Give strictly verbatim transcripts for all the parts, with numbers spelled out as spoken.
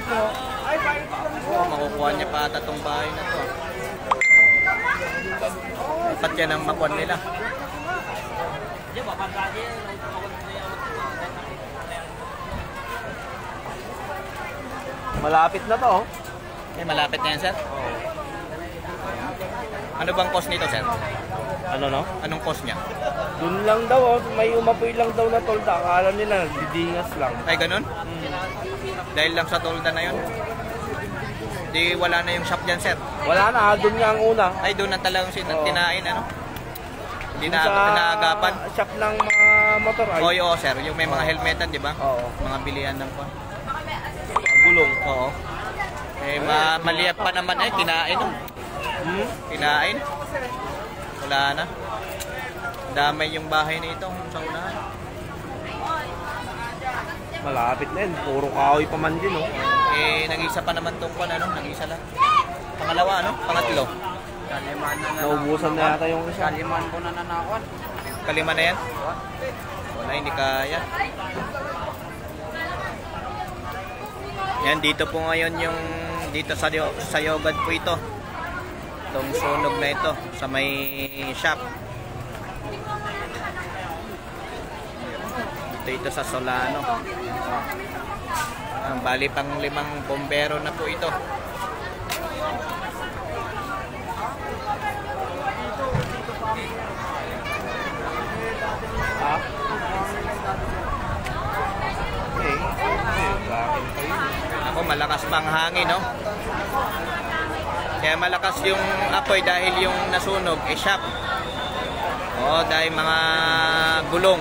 Oh, makukuha niya pa ata tong bahay na to. Dapat yan ang makuha nila. Malapit na to. Eh, malapit na yan, sir? Oo. Ano bang cost nito, sir? Ano no? Anong cost niya? Doon lang daw, oh. May umapoy lang daw na tolda. Akala nila, didingas lang. Ay, ganun? Hmm. Dahil lang sa tolda na yun? Di wala na yung shop dyan, sir? Wala na, doon nga ang una. Ay, doon na talagang sin Oo. tinain, ano? Hindi na Sa pinaagapan. shop ng mga motor ay. Oo, oo, sir. Yung may mga helmetan, di ba? Oo. Mga bilihan ng pa. Mga gulong. Oo. Eh, ma maliap pa naman eh. Kinain, no? Hmm? Kinain. Wala na. Damay yung bahay nito sa unahan. Malapit na yun. Puro kahoy pa man din, oh. Eh, nag-isa pa naman tong pan, ano? Nag-isa lang. Pangalawa, ano? Pangatlo. Kaliman na Naubusan na yata yung isa. Kaliman ko na nanakon. Kalima na yan? Wala, hindi kaya. Yan, dito po ngayon yung dito sa, sa Yogad po ito. Itong sunog na ito sa may shop. Dito ito sa Solano. Ang bali pang limang bombero na po ito. Ha? Okay. Ako, malakas pang hangin, no? Kaya malakas yung apoy dahil yung nasunog eh shop. Oo, dahil mga gulong.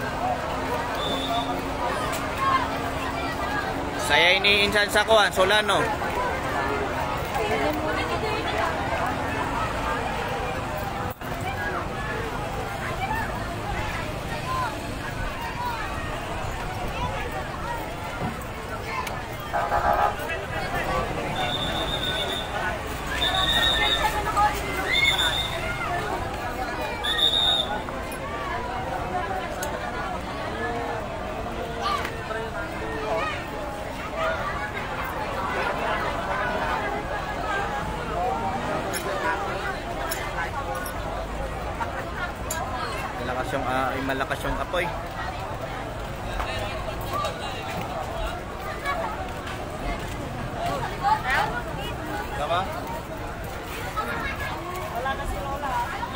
Saya ini insan sa kuan, Solano. Malakas yung, uh, malakas yung apoy. Tama? Wala na si Lola.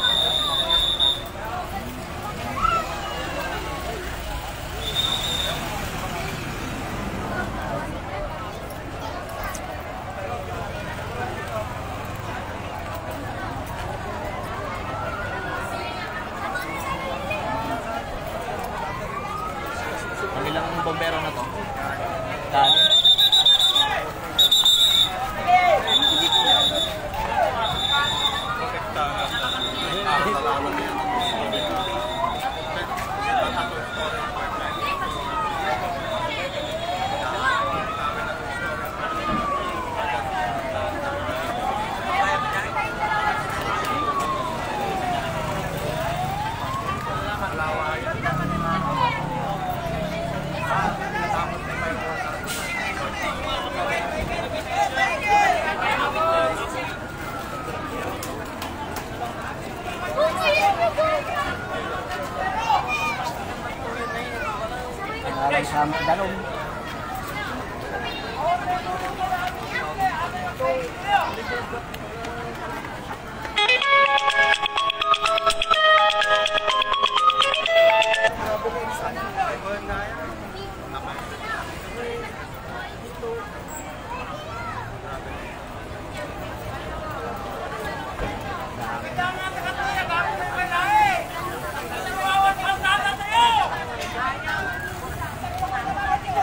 Ang ilang bombero na to? Dali. Alay sa dalong.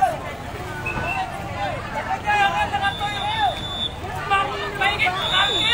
Bakit?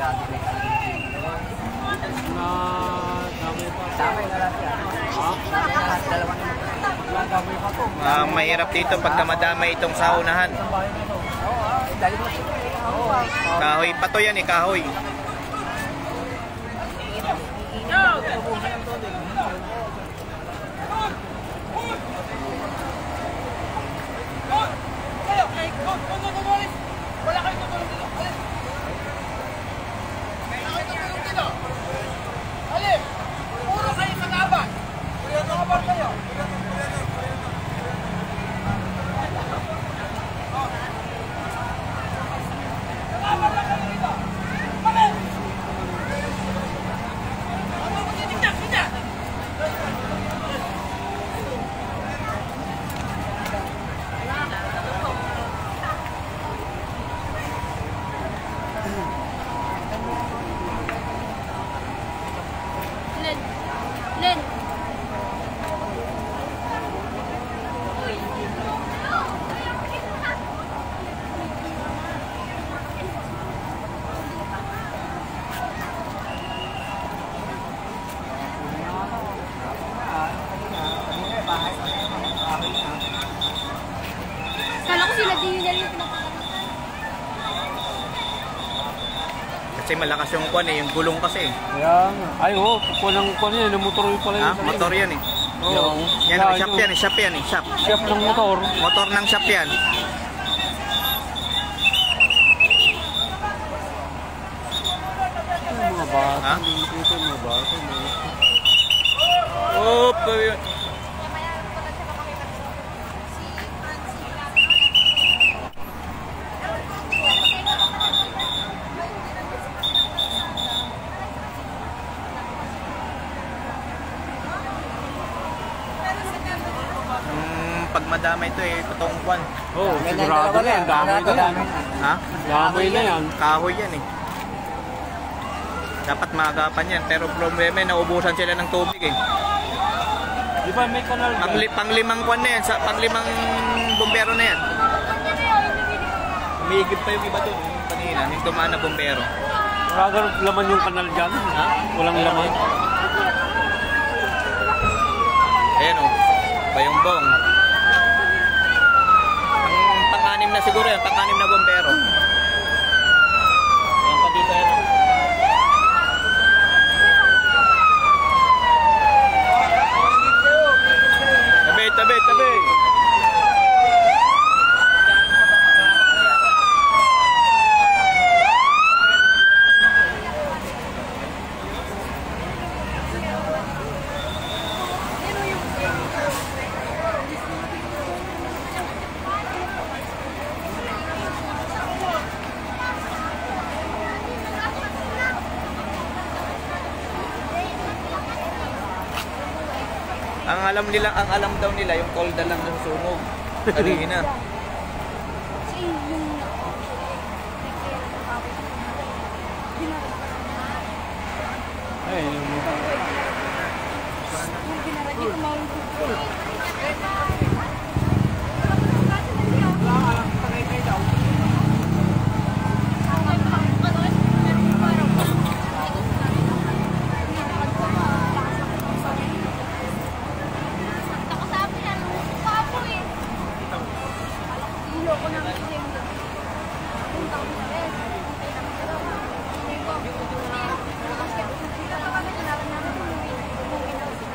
Na dami pa. Dami na lahat yan. Ha? Dami na lahat. Dalawa na. Dami pa po. Ah, mahirap dito pagka madamay itong saunahan. Oo, dali mo. Kahoy pa to yan eh, kahoy. Len. Len. Kala ko sila din yun yung pinapakalasan. Kasi malakas yung kwan eh, yung gulong kasi. Kaya nga. Ay, oo. Walang kwan yan. Yung motor yung pala Ha? yun. Motor yan eh. Oo. Yan, oh, shop yan eh, shop yan eh, shop. Chef ng motor. Motor ng shop yan. Ay, mga bata. Ha? Ito yung mga bata. Oop! Yun. Mm, pag madamay ito eh, patong kwan. Oo, sigurado na yan. Dami na yan. Ha? Dami na yan. Kahoy yan eh. Dapat maagapan yan, pero problema eh, naubusan sila ng tubig eh. Di ba may kanal ka? Pangli, panglimang kwan na yan, sa panglimang bumbero na yan. Umigib pa yung iba doon, yung kanina, yung dumaan na bumbero. Wala laman yung kanal dyan. Ha? Walang laman. Ayan o, bayong-bong. Ang pang-anim na siguro yan, pang-anim na bumbero. Ayan pa dito yan. Tabi, tabi, tabi. Ang alam nila, ang alam daw nila yung kolda lang ng sunog. Kanina. Kasi yung... Ay, yung Yung binarag yung kumawin. Nakasabi na nung papo eh. Hilo ko namin kasi yung punta ko sa res. Hindi ko. Kasi dito lang kami tinaran namin umuwi. Umuwi na ako.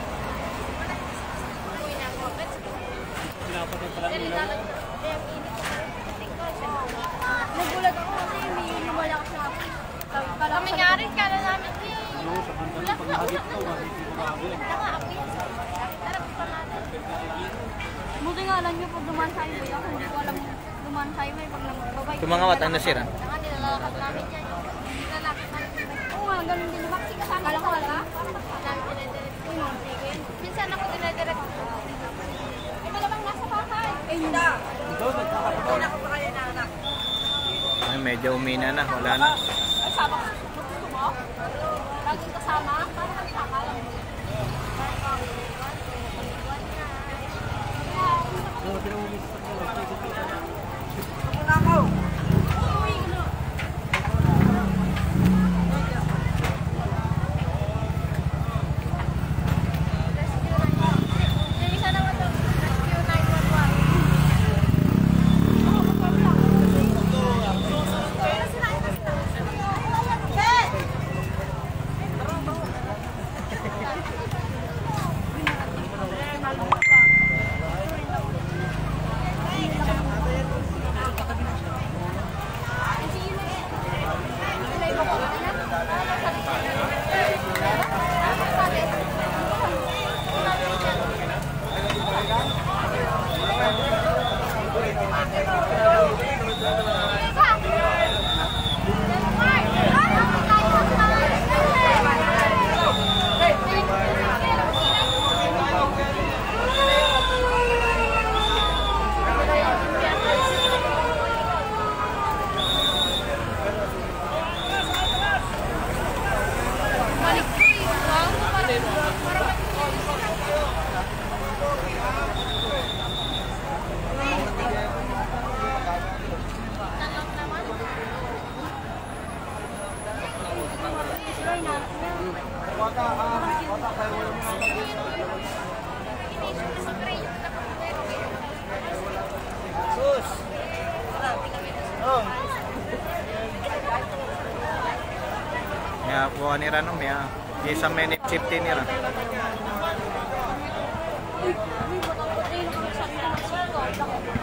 Umuwi na ako. pinapatay pala Dali nila. na lang. Eh, ang init ko. Nagulat ako kasi may lumala ka sa akin. Kami nga rin, kala namin eh. Ano, sa bandang pag nahagip ka, hindi ko nakagin. Tama, ako yan. Tara, pa natin. Buti nga alam niyo pag dumaan sa highway ako, hindi ko alam dumaan sa highway pag nagbabay. Tumangawat, ano sira? Saka nilalakad namin yan. Nilalakad namin. Oo nga, ganun din. Maxi kasama ko wala. Namin dinediret ko yun. Minsan ako dinediret ko. Eh, malamang nasa bahay. Eh, hindi. Ito, nagkakapit. Ay, medyo umina na, wala na. Ay, sama ko. Gusto mo? Laging kasama? Para kang saka lang. Ano, pinamulis sa kanila. Uy, ano? Kaya kuha ni Rano, may ah, isang minute fifty nila. Uy, uy, baka patayin ako sa akin.